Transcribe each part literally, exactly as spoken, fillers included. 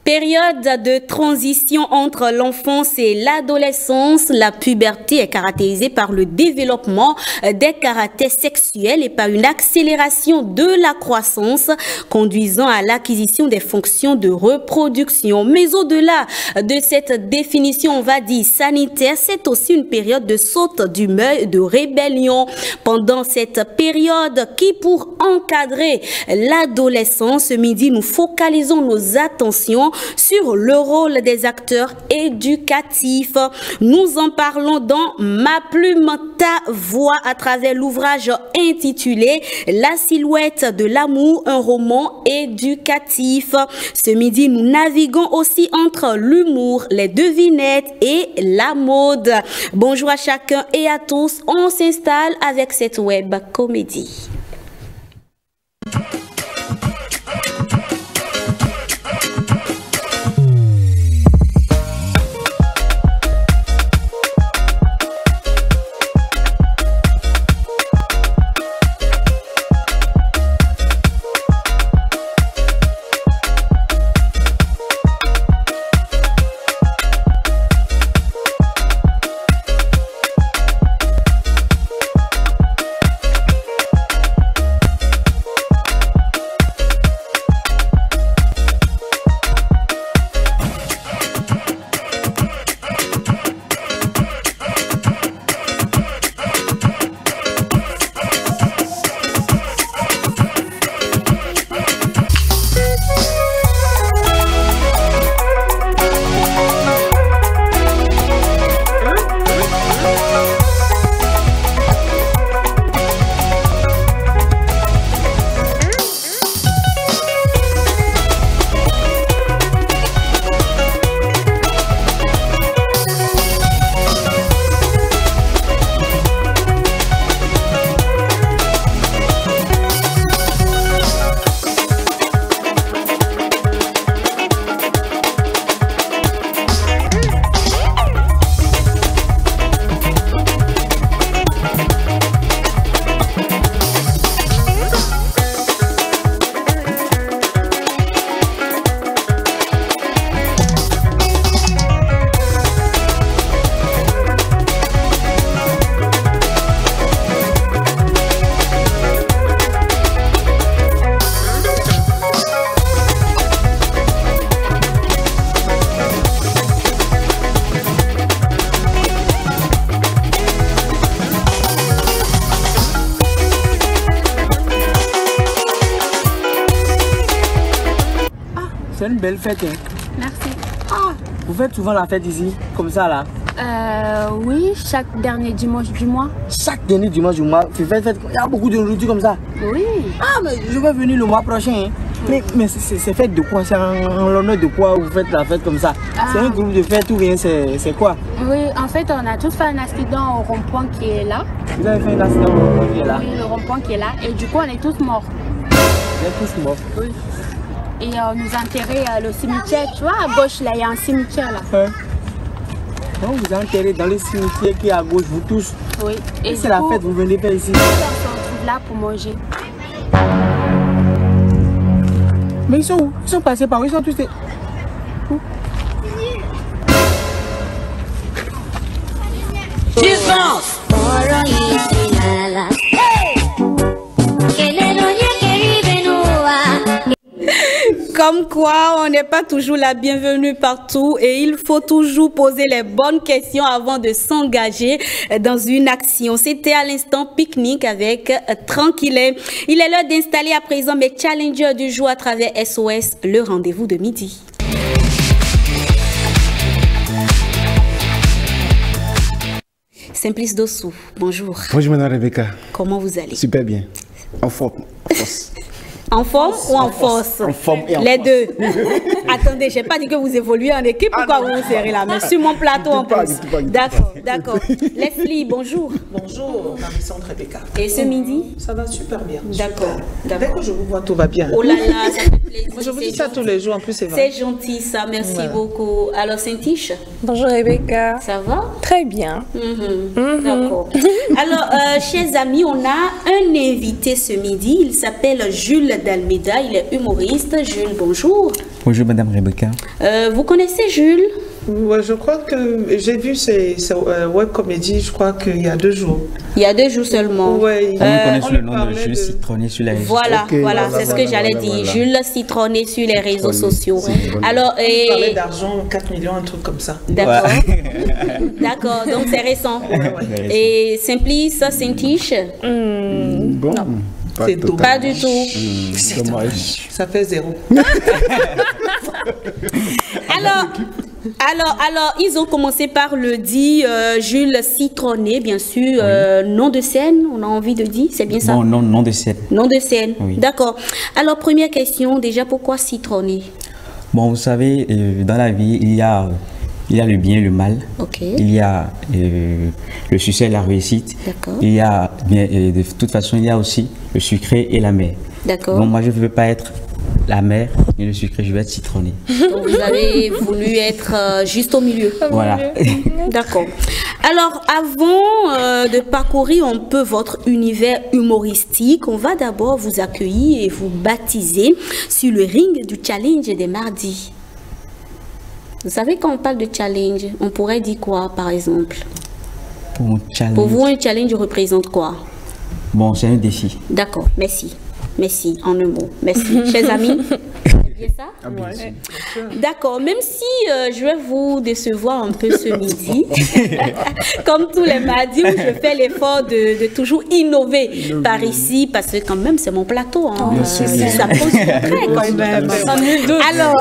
Période de transition entre l'enfance et l'adolescence, la puberté est caractérisée par le développement des caractères sexuels et par une accélération de la croissance conduisant à l'acquisition des fonctions de reproduction. Mais au-delà de cette définition, on va dire sanitaire, c'est aussi une période de saute d'humeur et de rébellion. Pendant cette période qui, pour encadrer l'adolescence, ce midi, nous focalisons nos attentions sur le rôle des acteurs éducatifs. Nous en parlons dans Ma plume, ta voix à travers l'ouvrage intitulé La silhouette de l'amour, un roman éducatif. Ce midi, nous naviguons aussi entre l'humour, les devinettes et la mode. Bonjour à chacun et à tous. On s'installe avec cette web comédie. C'est une belle fête. Hein. Merci. Ah, vous faites souvent la fête ici, comme ça là? Euh, oui, chaque dernier dimanche du mois. Chaque dernier dimanche du mois, vous faites fête. Il y a beaucoup de nourriture comme ça. Oui. Ah, mais je vais venir le mois prochain. Hein. Mais, mais c'est fête de quoi? C'est en, en l'honneur de quoi vous faites la fête comme ça? Ah. C'est un groupe de fête ou bien c'est quoi? Oui, en fait, on a tous fait un accident au rond-point qui est là. Vous avez fait un accident au rond-point qui est là? Oui, le rond-point qui est là. Et du coup, on est tous morts. Vous êtes tous morts? Oui. Et on nous a enterrés à le cimetière. Tu vois, à gauche, là, il y a un cimetière là. Hein? Donc vous êtes enterrés dans le cimetière qui est à gauche, vous tous? Oui. Et c'est la fête, vous venez faire ici? On se retrouve là pour manger. Mais ils sont où? Ils sont passés par où? Ils sont tous... Où? Distance! Comme quoi, on n'est pas toujours la bienvenue partout et il faut toujours poser les bonnes questions avant de s'engager dans une action. C'était à l'instant pique-nique avec Tranquille. Il est l'heure d'installer à présent mes challengers du jour à travers S O S, le rendez-vous de midi. Simplice Dossou, bonjour. Bonjour Madame Rebecca. Comment vous allez? Super bien. En forme. En force. En forme ou en force? En forme et en Les force. deux. Attendez, je n'ai pas dit que vous évoluez en équipe. Pourquoi ah, vous vous serrez là? Mais sur mon plateau en plus. D'accord, d'accord. Leslie, bonjour. Bonjour, Marie-Sandre Rebecca. Et ce midi? Ça va super bien. D'accord. Dès que je vous vois, tout va bien. Oh là là, ça fait plaisir. Je vous dis ça tous les jours, en plus c'est vrai. C'est gentil ça, merci Ouais. beaucoup. Alors, Saint-Tiche? Bonjour Rebecca. Ça va? Très bien. Mhm. Mhm. D'accord. Alors, euh, chers amis, on a un invité ce midi. Il s'appelle Jules d'Almeida, il est humoriste. Jules, bonjour. Bonjour Madame Rebecca. Euh, vous connaissez Jules? Ouais, je crois que j'ai vu ces, ces euh, web comédies, je crois qu'il y a deux jours. Il y a deux jours seulement. Ouais, On me connaît on sous le lui nom de parlait Jules de- Citronné sur la réseau. Voilà, Ok, voilà, voilà, c'est ce voilà, que j'allais voilà, dire. voilà. Jules Citronné sur les réseaux Citronné, sociaux. Citronné. Alors, On lui parlait et... d'argent, quatre millions, un truc comme ça. D'accord. D'accord, donc c'est récent. Et Simplice, Saint-Tiche? Bon, pas C'est total. Pas du tout. Hmm, dommage. Ça fait zéro. Alors, alors, alors, ils ont commencé par le dit euh, Jules Citronné, bien sûr, euh, nom de scène, on a envie de dire, c'est bien ça? Non, non, non de scène. Nom de scène, Oui. d'accord. Alors, première question, déjà, pourquoi Citronné? Bon, vous savez, euh, dans la vie, il y a, euh, il y a le bien et le mal. Ok. Il y a euh, le succès et la réussite. D'accord. Il y a, bien, euh, de toute façon, il y a aussi le sucré et la mer. D'accord. Donc moi, je ne veux pas être la mer et le sucré, je veux être citronné. Donc, vous avez voulu être euh, juste au milieu. Voilà. D'accord. Alors, avant euh, de parcourir un peu votre univers humoristique, on va d'abord vous accueillir et vous baptiser sur le ring du challenge des mardis. Vous savez, quand on parle de challenge, on pourrait dire quoi, par exemple? Pour mon challenge. Pour vous, un challenge représente quoi? Bon, c'est un défi. D'accord, merci. Merci, en un mot. Merci. Chers amis, c'est bien ça? Ouais. D'accord, même si euh, je vais vous décevoir un peu ce midi, comme tous les mardis où je fais l'effort de, de toujours innover par ici, parce que quand même c'est mon plateau, hein. Euh, ça pose très quand même. Alors,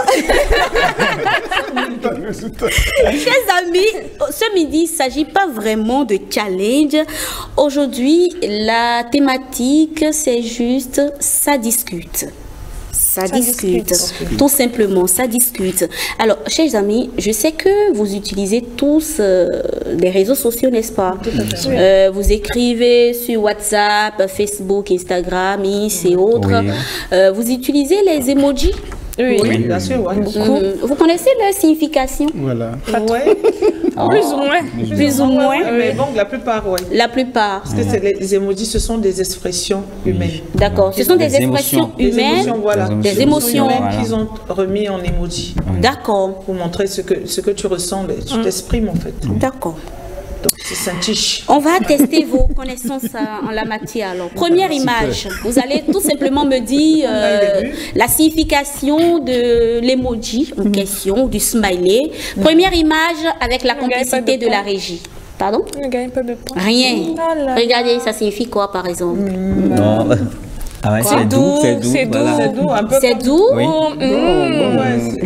chers amis, ce midi, il ne s'agit pas vraiment de challenge. Aujourd'hui, la thématique, c'est juste ça discute. Ça, Ça discute. discute. Tout simplement, ça discute. Alors, chers amis, je sais que vous utilisez tous euh, les réseaux sociaux, n'est-ce pas? Euh, vous écrivez sur WhatsApp, Facebook, Instagram, X et autres. Oui. Euh, vous utilisez les emojis? Oui. Oui, bien sûr, ouais. Mhm. Vous connaissez leur signification? Voilà. Ouais. Plus ou moins. Plus ou moins. Ouais, mais bon, la plupart, ouais. La plupart. Parce que c'est les, les emojis, ce sont des expressions humaines. D'accord. Ce sont des, Des expressions émotions. Des humaines. émotions, voilà. Des émotions. humaines Voilà. qu'ils ont remis en emoji D'accord. pour montrer ce que, ce que tu ressens, le- tu t'exprimes en fait. D'accord. Donc c'est Saint-Tiche. On va tester vos connaissances euh, en la matière. Alors, première image, vous allez tout simplement me dire euh, On a vu. la signification de l'emoji en question, du smiley. Première image avec la On gagne pas complicité de de la points. régie. Pardon? Ne gagne pas de points. Rien. Ah là là. Regardez, ça signifie quoi par exemple? Non. Ah ouais, C'est c'est doux, doux, c'est doux. c'est doux. voilà. C'est doux, un peu C'est comme- doux? Oui. Oh, mm. Ouais,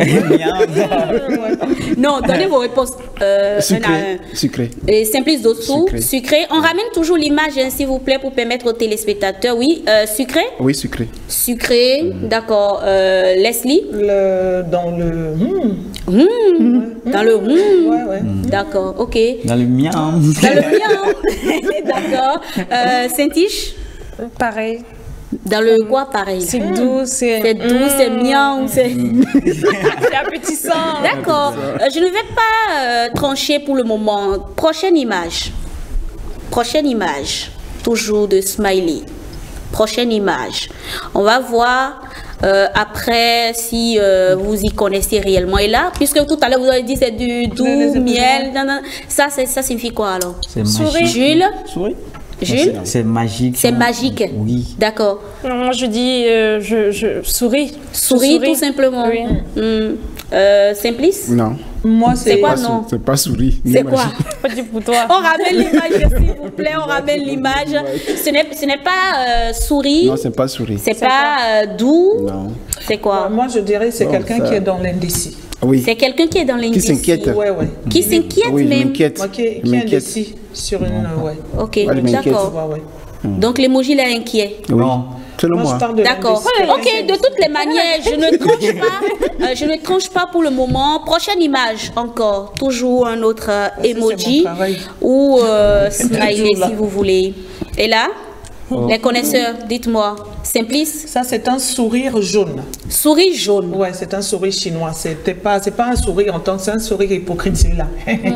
c'est- Non, donnez vos réponses euh, un à Sucré. un. Sucré. Et Simplice dessous, sucré. Sucré. On ramène toujours l'image, hein, s'il vous plaît, pour permettre aux téléspectateurs. Oui, euh, sucré? Oui, sucré. Sucré, d'accord. Euh, Leslie? le, dans le. hmm, Hmm, Dans le hmm. ouais, ouais. D'accord, ok. Dans le mien. Dans le mien. D'accord. Euh, Saint-Tiche? Pareil. Dans le quoi, pareil? C'est doux, c'est. C'est doux, c'est mien, c'est... C'est appétissant. D'accord. Euh, je ne vais pas euh, trancher pour le moment. Prochaine image. Prochaine image. Toujours de smiley. Prochaine image. On va voir euh, après si euh, vous y connaissez réellement. Et là, puisque tout à l'heure vous avez dit c'est du doux, les miel, nan, nan, ça, c'est- ça signifie quoi alors? C'est Souris. magique. Jules? Souris. Jules? C'est magique. C'est magique. Oui. D'accord. Non, moi je dis, euh, je, je souris. Je Souris, tout simplement. Oui. Hmm. Euh, Simplice? Non. Moi, C'est c'est. quoi, Pas non? sou- C'est pas souris. ni C'est quoi? magique. Pas dit pour toi. On ramène l'image, s'il vous plaît, on ramène l'image. Ce n'est ce n'est pas euh, souris, Non, c'est pas souris. c'est pas euh, doux, Non. c'est quoi? Moi, je dirais c'est Bon, quelqu'un ça- qui est dans l'indécis. Oui. C'est quelqu'un qui est dans Qui l'indécis. s'inquiète. Ouais, ouais. Qui s'inquiète Oui, je même. m'inquiète. Moi, qui est, Je qui est m'inquiète. indécis sur une. euh, ouais. Ok, Ouais, je m'inquiète. d'accord. Ouais, ouais. Donc l'emoji là inquiet. Oui. Non. Selon Moi, je moi. parle de D'accord. l'indécis. Ok, de toutes les manières, je ne tranche pas. euh, je ne tranche pas pour le moment. Prochaine image encore. Toujours un autre euh, c'est emoji mon travail. ou euh, smiley Toujours là. si vous voulez. Et là, les connaisseurs, dites-moi. Simplice, Ça, c'est un sourire jaune. souris jaune. Ouais, c'est un sourire chinois. C'était pas, c'est pas un sourire en tant que c'est un sourire hypocrite celui-là.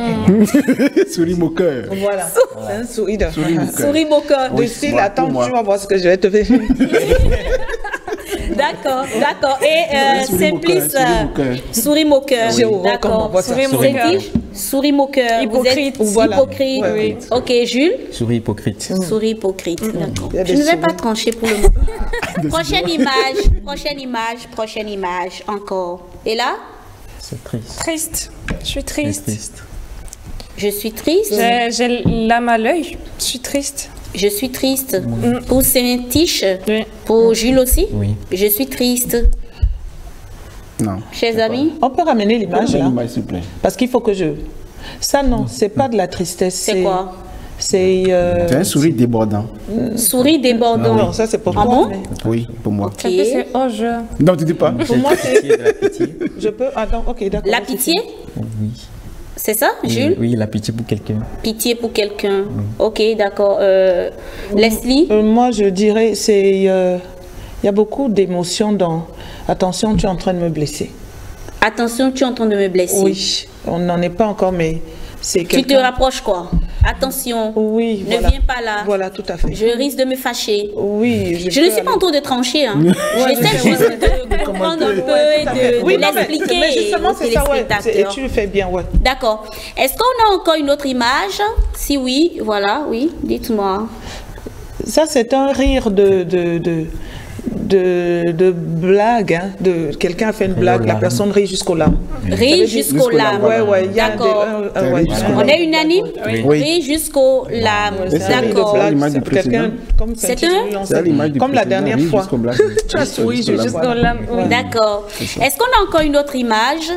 Souris moqueur. Voilà, c'est un sourire. De... moqueur. Souris moqueur. De Oui, style, moi, attends, pour moi. tu vas voir ce que je vais te faire. D'accord, d'accord. Et euh, Simplice, euh, souris moqueur. J'ai horreur D'accord. quand on voit ça. Souris Vous moqueur. êtes qui? Souris moqueur. Hypocrite. Vous êtes Voilà. hypocrite. Ouais, oui. Ok, Jules? Souris hypocrite. Souris hypocrite, d'accord. Il y a Je des ne vais souris. pas trancher pour le moment. Prochaine image, prochaine image, prochaine image, encore. Et là? C'est triste. Triste. Je suis C'est triste. triste. Je suis triste. J'ai j'ai l'âme à l'œil. Je suis triste. Je suis triste. Pour Saint-Tiche, Oui. pour Jules aussi? Oui. Je suis triste. Non. Chers amis, On peut ramener l'image là? L'image, s'il vous plaît. Parce qu'il faut que je... Ça non, c'est pas de la tristesse. c'est quoi? C'est... euh, C'est un sourire débordant. Souris débordant. Non, ça c'est pour Ah toi. bon? mais Oui, pour moi. Ok. Un peu, c'est- oh, je... Non, tu dis pas. Pour moi, c'est... Pitié, de la pitié. Je peux... Attends, ok, d'accord. La vas-y. pitié? Oui. C'est ça, Jules? Oui, la pitié pour quelqu'un. Pitié pour quelqu'un. Ok, d'accord. Euh, Leslie? Euh, moi, je dirais, c'est... euh, Il y a beaucoup d'émotions dans... Attention, tu es en train de me blesser. Attention, tu es en train de me blesser. Oui, on n'en est pas encore, mais c'est Tu te quelqu'un... rapproches quoi? Attention. Oui, Ne voilà. viens pas là. Voilà, tout à fait. Je risque de me fâcher. Oui, Je ne suis pas en train de trancher. Hein. J'essaie je juste de comprendre un peu et de, Oui, de non, mais, l'expliquer mais justement, aux c'est ça, ouais. c'est- Et téléspectateurs. tu le fais bien, ouais. D'accord. Est-ce qu'on a encore une autre image? Si oui, voilà, oui, dites-moi. Ça, c'est un rire de... de, de... De, de blague, hein, de quelqu'un a fait une blague, la larmes. personne rit jusqu'aux larmes. Rire jusqu'aux larmes. Ouais, ouais, il y a D'accord. des, un- un- ouais, Rire un- On est unanime? Oui. Rire jusqu'aux larmes. c'est un rire de D'accord. blague, L'image du c'est quelqu'un précédent. comme C'est Saint-Titre, un- lui, on C'est sait. l'image du Comme la précédent, dernière oui, fois. jusqu'au blague. Tu as souri Jusqu'au juste blague. Dans l'âme, oui. D'accord. Est-ce qu'on a encore une autre image?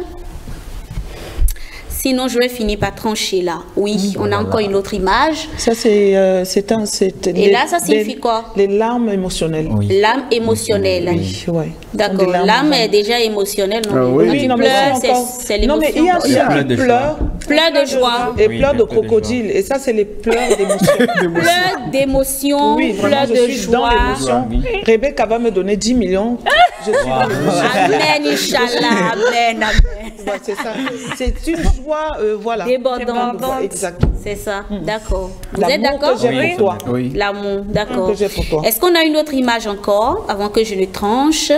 Sinon, je vais finir par trancher là. Oui, on a encore une autre image. Ça, c'est euh, c'est un... c'est Et les- là, ça signifie les- quoi? Les larmes émotionnelles. Oui. L'âme émotionnelle. Oui, ouais. D'accord. Des larmes L'âme est vraiment. déjà émotionnelle. Non, Ah mais oui. quand Oui, tu non, mais pleures, c'est c'est- encore- c'est Non, mais il y a l'émotion. ceux Pleure de qui joie. pleurent Pleure de joie. et Oui, pleurent de pleure de joie. crocodile. Et ça, c'est les pleurs d'émotion. Pleure d'émotion, Oui, vraiment, pleure je de suis dans joie. l'émotion. Rebecca va me donner dix millions. Je suis dans l'émotion. Amen, Inch'Allah. Amen, amen. Ouais, c'est ça. C'est une joie, euh, voilà. Débordante. Exact. C'est ça. D'accord. Vous êtes L'amour d'accord? que j'ai Oui. pour toi. Oui. L'amour, d'accord. Que j'ai pour toi. Est-ce qu'on a une autre image encore avant que je ne tranche?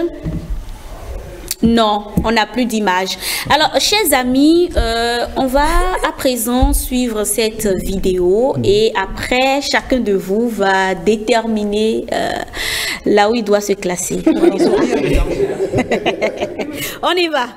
Non, on n'a plus d'image. Alors, chers amis, euh, on va à présent suivre cette vidéo et après, chacun de vous va déterminer euh, là où il doit se classer. On y va.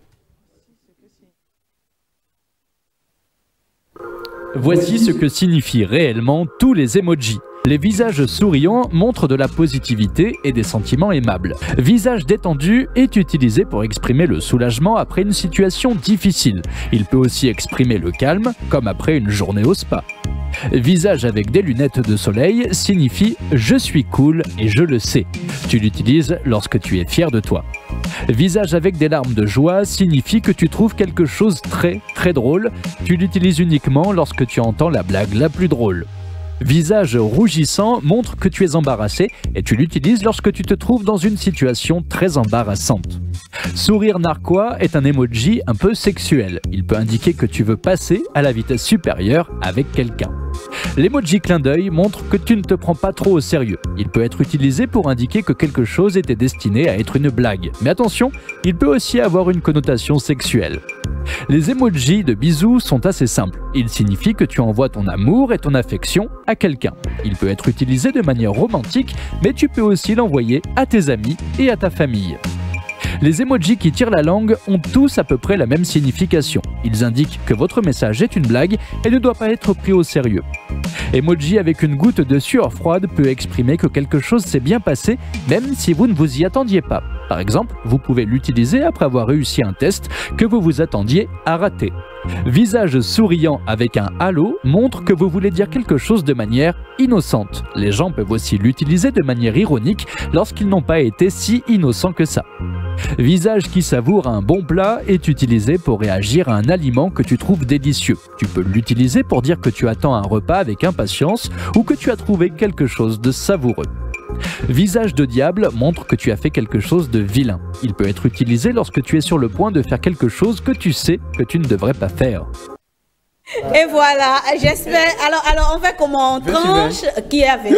Voici ce que signifient réellement tous les emojis. Les visages souriants montrent de la positivité et des sentiments aimables. Visage détendu est utilisé pour exprimer le soulagement après une situation difficile. Il peut aussi exprimer le calme, comme après une journée au spa. Visage avec des lunettes de soleil signifie « je suis cool et je le sais ». Tu l'utilises lorsque tu es fier de toi. Visage avec des larmes de joie signifie que tu trouves quelque chose très très drôle. Tu l'utilises uniquement lorsque tu entends la blague la plus drôle. Visage rougissant montre que tu es embarrassé et tu l'utilises lorsque tu te trouves dans une situation très embarrassante. Sourire narquois est un emoji un peu sexuel. Il peut indiquer que tu veux passer à la vitesse supérieure avec quelqu'un. L'emoji clin d'œil montre que tu ne te prends pas trop au sérieux. Il peut être utilisé pour indiquer que quelque chose était destiné à être une blague. Mais attention, il peut aussi avoir une connotation sexuelle. Les emojis de bisous sont assez simples. Ils signifient que tu envoies ton amour et ton affection à quelqu'un. Il peut être utilisé de manière romantique, mais tu peux aussi l'envoyer à tes amis et à ta famille. Les emojis qui tirent la langue ont tous à peu près la même signification. Ils indiquent que votre message est une blague et ne doit pas être pris au sérieux. Emoji avec une goutte de sueur froide peut exprimer que quelque chose s'est bien passé, même si vous ne vous y attendiez pas. Par exemple, vous pouvez l'utiliser après avoir réussi un test que vous vous attendiez à rater. Visage souriant avec un halo montre que vous voulez dire quelque chose de manière innocente. Les gens peuvent aussi l'utiliser de manière ironique lorsqu'ils n'ont pas été si innocents que ça. Visage qui savoure un bon plat est utilisé pour réagir à un aliment que tu trouves délicieux. Tu peux l'utiliser pour dire que tu attends un repas avec impatience ou que tu as trouvé quelque chose de savoureux. Visage de diable montre que tu as fait quelque chose de vilain. Il peut être utilisé lorsque tu es sur le point de faire quelque chose que tu sais que tu ne devrais pas faire. Et voilà, j'espère. Alors, alors, on fait comment? On tranche qui est avec.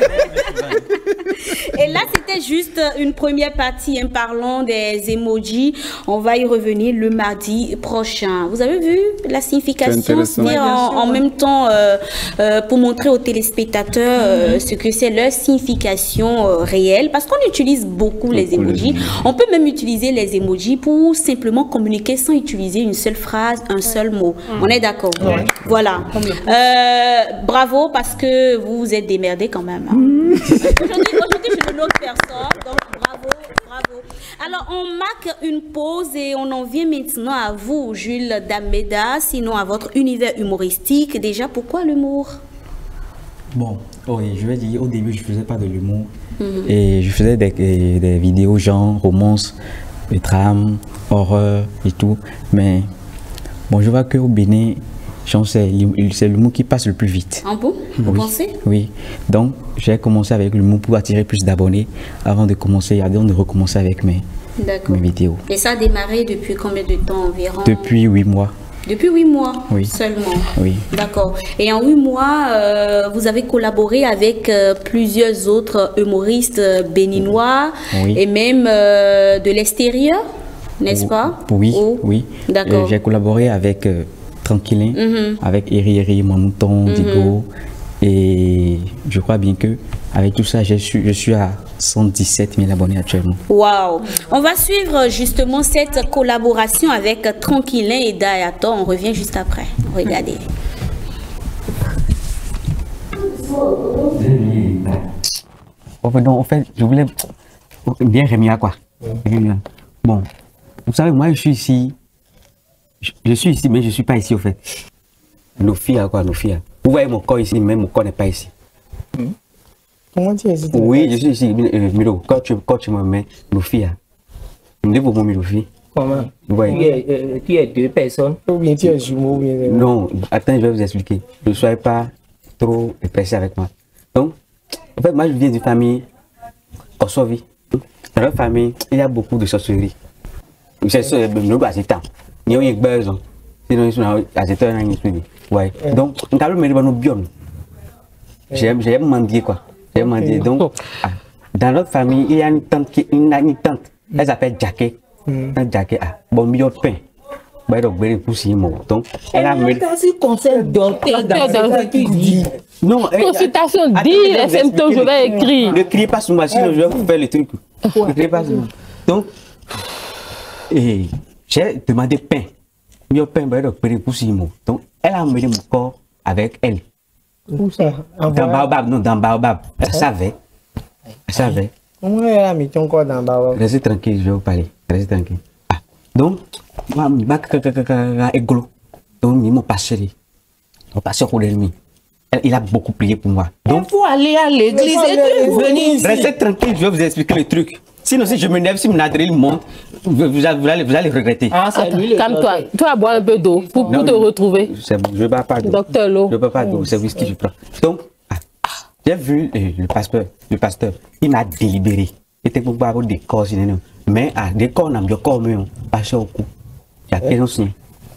Et là, c'était juste une première partie, hein, parlant des emojis. On va y revenir le mardi prochain. Vous avez vu la signification? C'est en, en même temps, euh, euh, pour montrer aux téléspectateurs euh, ce que c'est leur signification euh, réelle. Parce qu'on utilise beaucoup les emojis. On peut même utiliser les emojis pour simplement communiquer sans utiliser une seule phrase, un seul mot. On est d'accord? Ouais. Voilà. Euh, bravo, parce que vous vous êtes démerdés quand même. Hein. Mmh. Aujourd'hui, aujourd'hui, je ne note personne, donc bravo, bravo. Alors, on marque une pause et on en vient maintenant à vous, Jules D'Almeida, sinon à votre univers humoristique. Déjà, pourquoi l'humour? Bon, oui, je vais dire, au début, je ne faisais pas de l'humour. Mmh. Et je faisais des, des, des vidéos genre romances, des drames, horreur et tout. Mais bon, je vois qu'au Bénin, c'est l'humour qui passe le plus vite. Ah bon? Vous oui. pensez? Oui. Donc, j'ai commencé avec l'humour pour attirer plus d'abonnés avant de commencer, avant de recommencer avec mes, mes vidéos. Et ça a démarré depuis combien de temps environ? Depuis huit mois. Depuis huit mois oui. Seulement? Oui. D'accord. Et en huit mois, euh, vous avez collaboré avec euh, plusieurs autres humoristes béninois oui. et même euh, de l'extérieur, n'est-ce pas? Oui, oh. oui. D'accord. Euh, j'ai collaboré avec... Euh, Tranquillin, mm-hmm. avec Eri Eri, Manouton, mm-hmm. Digo, et je crois bien que avec tout ça, je suis, je suis à cent dix-sept mille abonnés actuellement. Waouh! On va suivre justement cette collaboration avec Tranquillin et Dayato. On revient juste après. Regardez. Oh, donc, en fait, je voulais bien Rémia quoi. Mm-hmm. Bon, vous savez, moi je suis ici. Je, je suis ici, mais je ne suis pas ici au fait. Nos filles, quoi, nos filles. Vous voyez mon corps ici, mais mon corps n'est pas ici. Mmh. Comment tu es ici? Oui, je suis ici, euh, Milo. Quand tu, quand tu me mets nos filles, me dis pour mon Milo fille. Comment? Ouais. Tu es, euh, tu es deux personnes. Ou bien tu es jumeau? Bien... Non, attends, je vais vous expliquer. Ne soyez pas trop pressé avec moi. Donc, en fait, moi je viens d'une famille Kosovi. Dans notre famille, il y a beaucoup de sorcellerie. C'est ça, nous, c'est temps. Il y a une base, sinon ils sont à cette heure. Ouais. Donc, on a le mérite de biom. J'aime, j'aime mendier quoi. J'aime mendier. Donc, dans notre famille, il y a une tante qui, une, une tante, elle s'appelle Jackie. Un Jackie, ah, bon, milieu de pain. Donc, elle a mérité. Conseil docteur dans qui dit. Non, consultation dit les symptômes, je vais écrire. Ne criez pas sur moi, sinon je vais vous faire le truc. Ne criez pas sur moi. Donc, et j'ai demandé pain. Mieux pain, donc elle a amené mon corps avec elle. Où ça? Dans Baobab, non, dans Baobab. Elle savait. Elle savait. Comment elle a mis ton corps dans Baobab? Restez tranquille, je vais vous parler. Restez tranquille. Ah. Donc, moi, je suis égolo. Donc, ils m'ont pas chéri. Ils m'ont pas chéri pour l'ennemi. Il a beaucoup prié pour moi. Donc, il faut aller à l'église et venir ici. Restez tranquille, je vais vous expliquer le truc. Sinon, si je m'énerve, si mon adrénaline monte, vous, vous, vous, allez, vous allez regretter. Ah, calme-toi. Toi, bois un peu d'eau pour, pour te retrouver. C'est bon, je ne bois pas d'eau. Docteur l'eau. Je ne bois pas d'eau, c'est whisky que je prends. Donc, ah, j'ai vu euh, le pasteur, le pasteur, il m'a délibéré. C'était pour avoir des corps, mais ah, des corps, on a des corps, mais on passe au cou. Il y a quelqu'un aussi,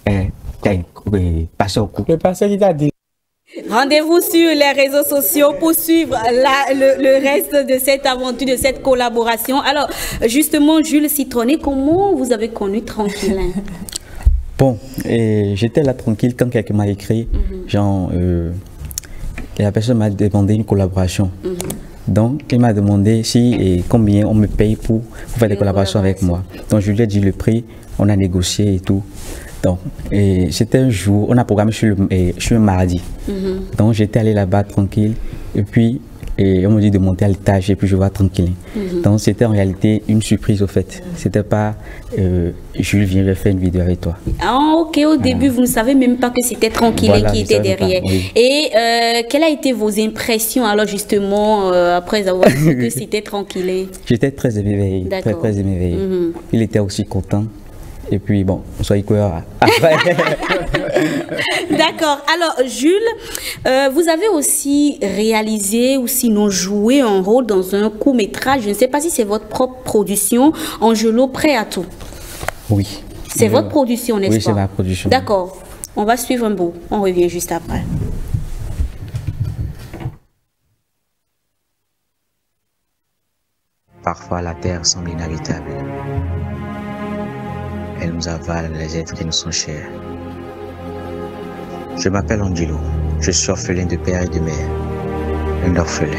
passé au cou. Le pasteur, il t'a dit. Rendez-vous sur les réseaux sociaux pour suivre la, le, le reste de cette aventure, de cette collaboration. Alors, justement, Jules Citronnet, comment vous avez connu Tranquillin? Bon, j'étais là tranquille quand quelqu'un m'a écrit, mm-hmm. genre, euh, et la personne m'a demandé une collaboration. Mm-hmm. Donc, il m'a demandé si et combien on me paye pour, pour faire des collaborations avec moi. Donc, je lui ai dit le prix, on a négocié et tout. Donc, c'était un jour, on a programmé sur, le, et, sur un mardi. Mm-hmm. Donc, j'étais allé là-bas tranquille. Et puis, et on m'a dit de monter à l'étage et puis je vois tranquille. Mm-hmm. Donc, c'était en réalité une surprise au fait. C'était pas euh, Jules, viens, je vais faire une vidéo avec toi. Ah, ok, au début, ah. vous ne savez même pas que c'était Tranquille voilà, qui était derrière. Pas, oui. Et euh, quelles ont été vos impressions alors, justement, euh, après avoir vu que c'était Tranquille? J'étais très émerveillé. Très, très émerveillé. Mm-hmm. Il était aussi content. Et puis, bon, soyez coureurs. D'accord. Alors, Jules, euh, vous avez aussi réalisé ou sinon joué un rôle dans un court-métrage. Je ne sais pas si c'est votre propre production, Angelo Prêt à tout. Oui. C'est votre production, n'est-ce oui, pas? Oui, c'est ma production. D'accord. On va suivre un bout. On revient juste après. Parfois, la terre semble inévitable. Elle nous avale les êtres qui nous sont chers. Je m'appelle Angelo. Je suis orphelin de père et de mère. Un orphelin.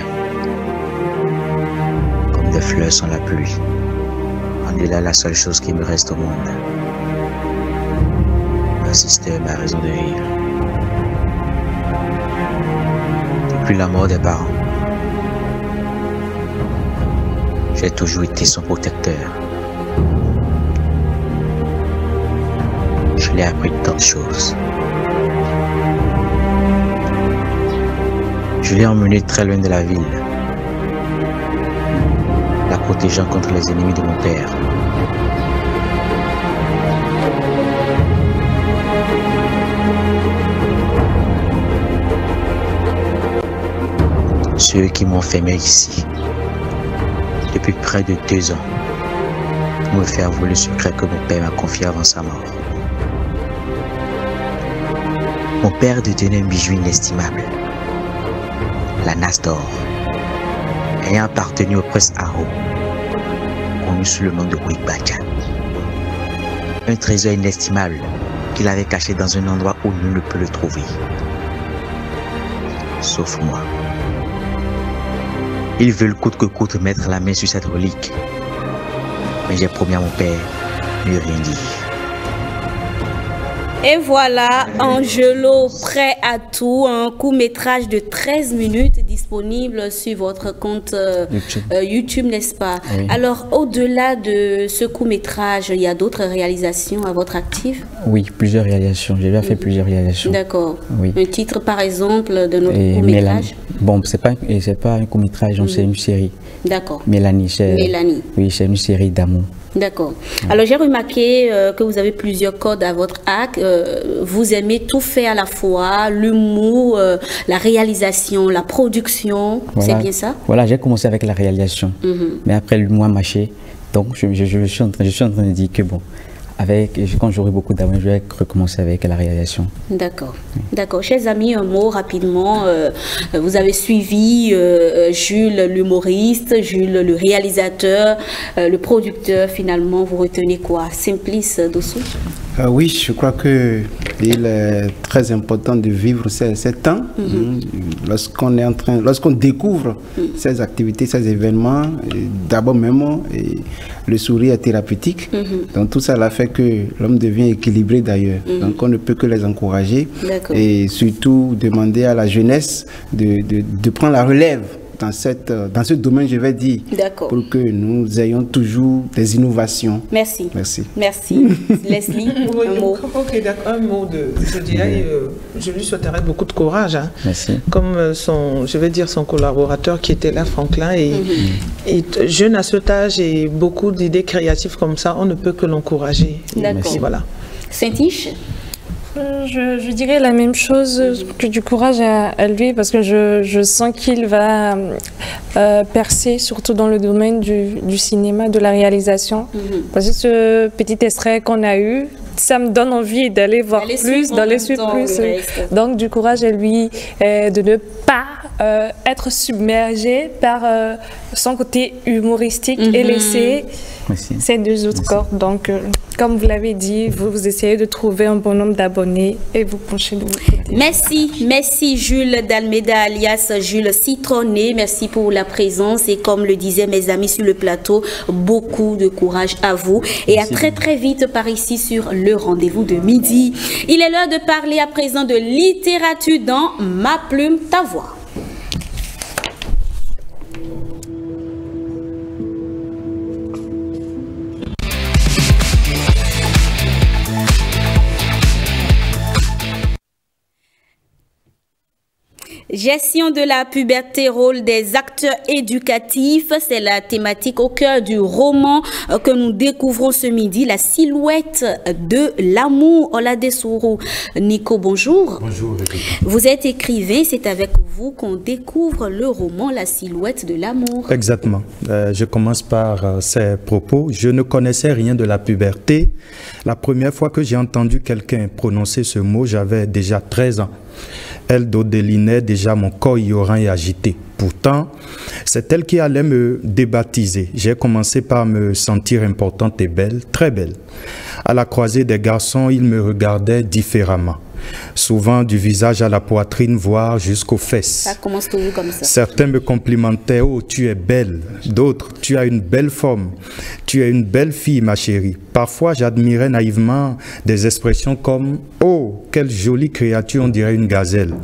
Comme des fleurs sans la pluie. Angela est la seule chose qui me reste au monde. Ma sister, ma raison de vivre. Depuis la mort des parents, j'ai toujours été son protecteur. Je l'ai appris tant de choses. Je l'ai emmené très loin de la ville, la protégeant contre les ennemis de mon père. Ceux qui m'ont enfermé ici depuis près de deux ans pour me faire voler le secret que mon père m'a confié avant sa mort. Mon père détenait un bijou inestimable, la Nasse d'or, ayant appartenu au prince Aro, connu sous le nom de Wigbaja. Un trésor inestimable qu'il avait caché dans un endroit où nul ne peut le trouver, sauf moi. Ils veulent coûte que coûte mettre la main sur cette relique. Mais j'ai promis à mon père de ne rien dire. Et voilà, Angelo, prêt à tout, un court-métrage de treize minutes disponible sur votre compte euh, YouTube, euh, YouTube n'est-ce pas? Oui. Alors, au-delà de ce court-métrage, il y a d'autres réalisations à votre actif? Oui, plusieurs réalisations. J'ai déjà fait mmh. plusieurs réalisations. D'accord. Oui. Un titre, par exemple, de notre court-métrage? Bon, ce n'est pas, pas un court-métrage, mmh. c'est une série. D'accord. Mélanie. Mélanie. Oui, c'est une série d'amour. D'accord. Alors, j'ai remarqué euh, que vous avez plusieurs codes à votre acte. Euh, vous aimez tout faire à la fois, l'humour, euh, la réalisation, la production. Voilà. C'est bien ça? Voilà, j'ai commencé avec la réalisation. Mm-hmm. Mais après, l'humour a marché. Donc, je, je, je, suis en train, je suis en train de dire que bon, avec, quand j'aurai beaucoup d'argent, je vais recommencer avec la réalisation. D'accord. Oui. D'accord. Chers amis, un mot rapidement. Euh, vous avez suivi euh, Jules l'humoriste, Jules le réalisateur, euh, le producteur. Finalement, vous retenez quoi? Simplice Dossou? Euh, oui, je crois qu'il est très important de vivre ces, ces temps. Mm-hmm. Lorsqu'on est en train, lorsqu'on découvre mm-hmm. ces activités, ces événements, d'abord même et le sourire est thérapeutique. Mm-hmm. Donc tout ça a fait que l'homme devient équilibré d'ailleurs. Mm-hmm. Donc on ne peut que les encourager et surtout demander à la jeunesse de, de, de prendre la relève. Dans, cette, dans ce domaine, je vais dire, pour que nous ayons toujours des innovations. Merci. Merci. Merci. Leslie, oui, un mot. Ok, d'accord. Un mot de, je dirais, euh, je lui souhaiterais beaucoup de courage. Hein. Merci. Comme son, je vais dire, son collaborateur qui était là, Franklin, et, mm-hmm. et jeune à cet âge et beaucoup d'idées créatives comme ça, on ne peut que l'encourager. D'accord. Voilà. Saint-Tiche? Je, je dirais la même chose, que du courage à, à lui, parce que je, je sens qu'il va euh, percer, surtout dans le domaine du, du cinéma, de la réalisation. Mm-hmm. Parce que ce petit extrait qu'on a eu, ça me donne envie d'aller voir plus, d'aller suivre plus. Donc du courage à lui, euh, de ne pas euh, être submergé par euh, son côté humoristique mm-hmm. et laisser Merci. ces deux autres Merci. corps. Donc, euh, comme vous l'avez dit, vous, vous essayez de trouver un bon nombre d'abonnés et vous penchez de votre côté. Merci, merci Jules d'Almeida alias Jules Citronné. Merci pour la présence et comme le disaient mes amis sur le plateau, beaucoup de courage à vous. Et Merci. à très très vite par ici sur le rendez-vous de midi. Il est l'heure de parler à présent de littérature dans Ma Plume, ta voix. Gestion de la puberté, rôle des acteurs éducatifs, c'est la thématique au cœur du roman que nous découvrons ce midi, La silhouette de l'amour. Oladesuru. Nico, bonjour. Bonjour. Vous êtes écrivain, c'est avec vous qu'on découvre le roman La silhouette de l'amour. Exactement. Euh, je commence par euh, ces propos. Je ne connaissais rien de la puberté. La première fois que j'ai entendu quelqu'un prononcer ce mot, j'avais déjà treize ans. Elle dodelinait déjà mon corps ignorant et agité. Pourtant, c'est elle qui allait me débaptiser. J'ai commencé par me sentir importante et belle, très belle. À la croisée des garçons, ils me regardaient différemment. Souvent du visage à la poitrine, voire jusqu'aux fesses. Ça commence toujours comme ça. Certains me complimentaient, oh tu es belle. D'autres, tu as une belle forme. Tu es une belle fille ma chérie. Parfois j'admirais naïvement des expressions comme, oh quelle jolie créature, on dirait une gazelle.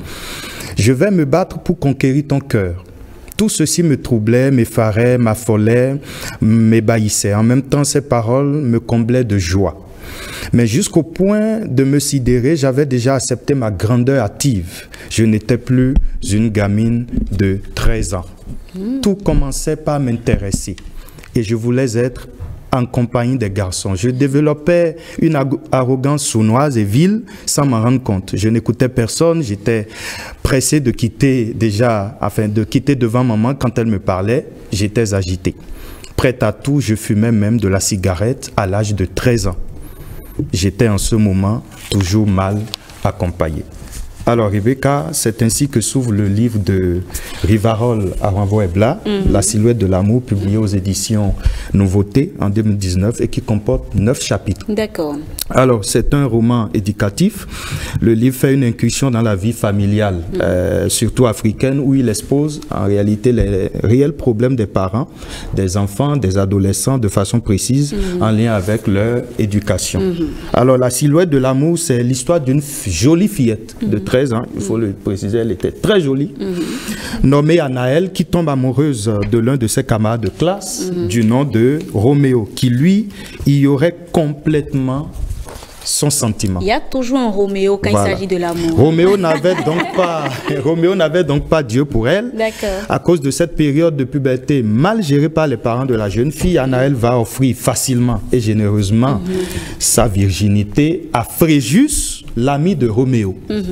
Je vais me battre pour conquérir ton cœur. Tout ceci me troublait, m'effarait, m'affolait, m'ébahissait. En même temps, ces paroles me comblaient de joie. Mais jusqu'au point de me sidérer, j'avais déjà accepté ma grandeur hâtive. Je n'étais plus une gamine de treize ans. Mmh. Tout commençait par m'intéresser et je voulais être en compagnie des garçons. Je développais une arrogance sournoise et vile sans m'en rendre compte. Je n'écoutais personne, j'étais pressé de quitter déjà, afin de quitter devant maman quand elle me parlait. J'étais agité. Prêt à tout, je fumais même de la cigarette à l'âge de treize ans. J'étais en ce moment toujours mal accompagné. Alors Rebecca, c'est ainsi que s'ouvre le livre de Rivarol Aranvo-Ebla, mm-hmm. La silhouette de l'amour, publié aux éditions Nouveautés en deux mille dix-neuf et qui comporte neuf chapitres. D'accord. Alors c'est un roman éducatif. Le livre fait une incursion dans la vie familiale, mm-hmm. euh, surtout africaine, où il expose en réalité les réels problèmes des parents, des enfants, des adolescents de façon précise, mm-hmm. en lien avec leur éducation. Mm-hmm. Alors la silhouette de l'amour, c'est l'histoire d'une jolie fillette mm-hmm. de treize ans, il faut le préciser, elle était très jolie, mm-hmm. nommée Anaël, qui tombe amoureuse de l'un de ses camarades de classe, mm-hmm. du nom de Roméo, qui lui y aurait complètement son sentiment. Il y a toujours un Roméo quand voilà. il s'agit de l'amour. Roméo n'avait donc pas, Roméo n'avait donc pas Dieu pour elle. À cause de cette période de puberté mal gérée par les parents de la jeune fille, Anaël va offrir facilement et généreusement mm-hmm. sa virginité à Fréjus, l'ami de Roméo. Mm-hmm.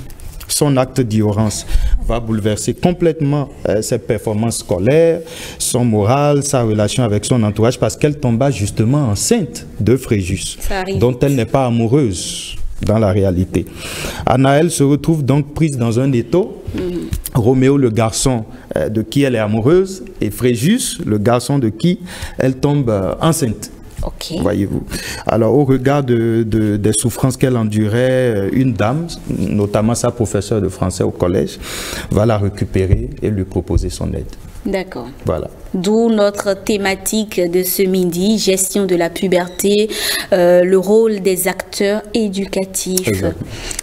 Son acte d'ignorance va bouleverser complètement euh, ses performances scolaires, son moral, sa relation avec son entourage, parce qu'elle tomba justement enceinte de Fréjus, dont elle n'est pas amoureuse dans la réalité. Anaël se retrouve donc prise dans un étau. Mm-hmm. Roméo, le garçon euh, de qui elle est amoureuse, et Fréjus, le garçon de qui elle tombe euh, enceinte. Okay. Voyez-vous. Alors, au regard de, de, des souffrances qu'elle endurait, une dame, notamment sa professeure de français au collège, va la récupérer et lui proposer son aide. D'accord. Voilà. D'où notre thématique de ce midi, gestion de la puberté, euh, le rôle des acteurs éducatifs. Exact.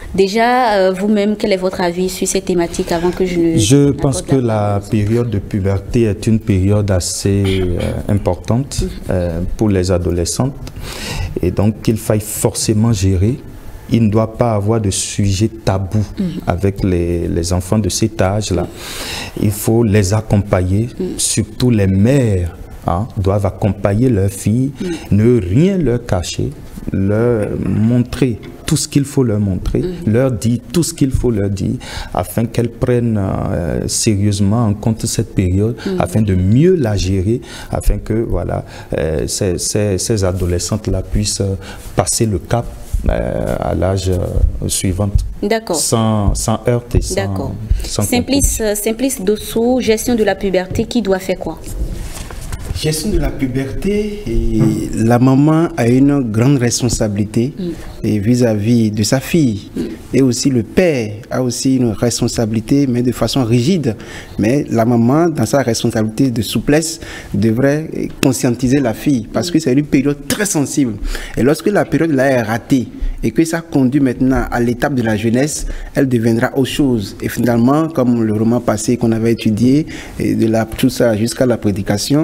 Déjà, euh, vous-même, quel est votre avis sur cette thématique avant que je ne... Je pense que la période de puberté est une période assez euh, importante mmh. euh, pour les adolescentes et donc qu'il faille forcément gérer. Il ne doit pas avoir de sujet tabou mmh. avec les, les enfants de cet âge-là. Il faut les accompagner, mmh. surtout les mères hein, doivent accompagner leurs filles, mmh. ne rien leur cacher, leur montrer tout ce qu'il faut leur montrer, mmh. leur dire tout ce qu'il faut leur dire, afin qu'elles prennent euh, sérieusement en compte cette période, mmh. afin de mieux la gérer, afin que voilà, euh, ces, ces, ces adolescentes-là puissent euh, passer le cap Euh, à l'âge euh, suivant. D'accord. Sans, sans heurte et sans... D'accord. Simplice, Simplice Dossou, gestion de la puberté, qui doit faire quoi? Gestion de la puberté, et la maman a une grande responsabilité mm. vis-à-vis de sa fille. Mm. Et aussi le père a aussi une responsabilité, mais de façon rigide. Mais la maman, dans sa responsabilité de souplesse, devrait conscientiser la fille, parce mm. que c'est une période très sensible. Et lorsque la période là est ratée, et que ça conduit maintenant à l'étape de la jeunesse, elle deviendra autre chose. Et finalement, comme le roman passé qu'on avait étudié, et de la, tout ça jusqu'à la prédication, vous voyez,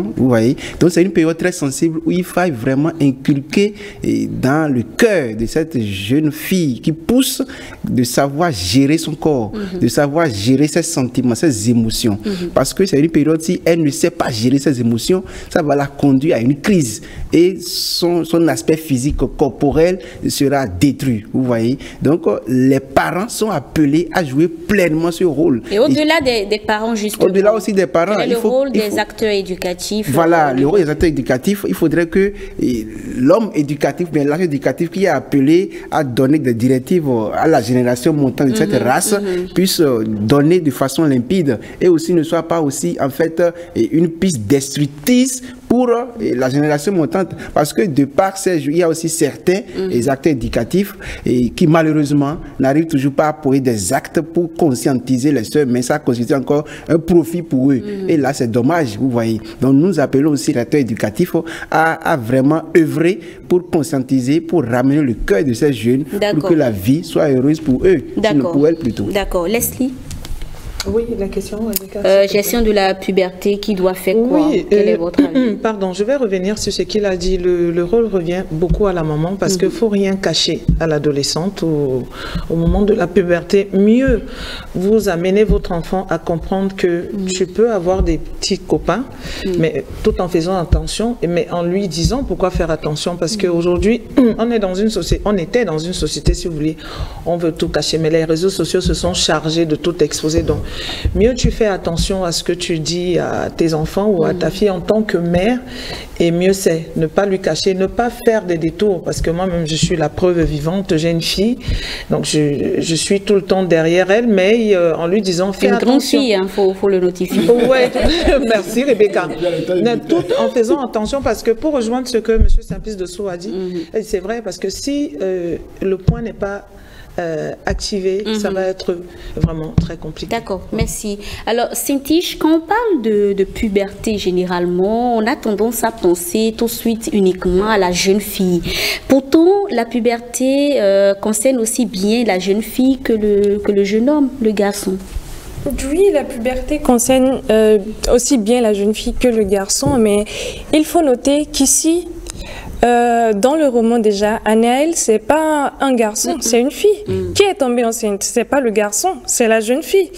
voyez. Donc c'est une période très sensible où il faut vraiment inculquer dans le cœur de cette jeune fille qui pousse de savoir gérer son corps, mm-hmm. de savoir gérer ses sentiments, ses émotions. Mm-hmm. Parce que c'est une période, si elle ne sait pas gérer ses émotions, ça va la conduire à une crise. Et son, son aspect physique, corporel sera détruit, vous voyez. Donc les parents sont appelés à jouer pleinement ce rôle. Et au-delà des, des parents, justement. Au-delà aussi des parents. Quel est le il faut, rôle il des faut, acteurs éducatifs. Voilà, le rôle des acteurs éducatifs. Il faudrait que l'homme éducatif, bien l'acteur éducatif qui est appelé à donner des directives à la génération montante de cette mm-hmm, race mm-hmm. puisse donner de façon limpide et aussi ne soit pas aussi en fait une piste destructrice pour la génération montante, parce que de par ces il y a aussi certains mm-hmm. acteurs éducatifs et qui malheureusement n'arrivent toujours pas à poser des actes pour conscientiser les sœurs, mais ça constitue encore un profit pour eux. Mm-hmm. Et là, c'est dommage, vous voyez. Donc nous appelons aussi les acteurs éducatifs à, à vraiment œuvrer pour conscientiser, pour ramener le cœur de ces jeunes, pour que la vie soit heureuse pour eux, sinon pour elles plutôt. D'accord. Leslie? Oui, la question. Euh, gestion de la puberté, qui doit faire quoi? Oui, Quel euh, est votre avis? Pardon, je vais revenir sur ce qu'il a dit. Le, le rôle revient beaucoup à la maman parce mm-hmm. qu'il ne faut rien cacher à l'adolescente au, au moment de la puberté. Mieux vous amenez votre enfant à comprendre que mm-hmm. tu peux avoir des petits copains, mm-hmm. mais tout en faisant attention, mais en lui disant pourquoi faire attention. Parce mm-hmm. qu'aujourd'hui, on est dans une société, on était dans une société, si vous voulez, on veut tout cacher, mais les réseaux sociaux se sont chargés de tout exposer. Donc, mieux tu fais attention à ce que tu dis à tes enfants ou à ta fille en tant que mère, et mieux c'est ne pas lui cacher, ne pas faire des détours, parce que moi-même je suis la preuve vivante, j'ai une fille, donc je, je suis tout le temps derrière elle, mais euh, en lui disant fais attention. Une grande fille, il hein, faut, faut le notifier. Ouais, merci Rebecca. Tout en faisant attention, parce que pour rejoindre ce que M. Simplice de Sceaux a dit, mm-hmm. c'est vrai, parce que si euh, le point n'est pas Euh, activé, mm-hmm. ça va être vraiment très compliqué. D'accord, merci. Alors, Cintiche, quand on parle de, de puberté, généralement, on a tendance à penser tout de suite uniquement à la jeune fille. Pourtant, la puberté euh, concerne aussi bien la jeune fille que le, que le jeune homme, le garçon. Oui, la puberté concerne euh, aussi bien la jeune fille que le garçon, mais il faut noter qu'ici, Euh, dans le roman déjà, Anaël, c'est pas un garçon, mm-hmm. c'est une fille. Mm-hmm. Qui est tombée enceinte? C'est pas le garçon, c'est la jeune fille.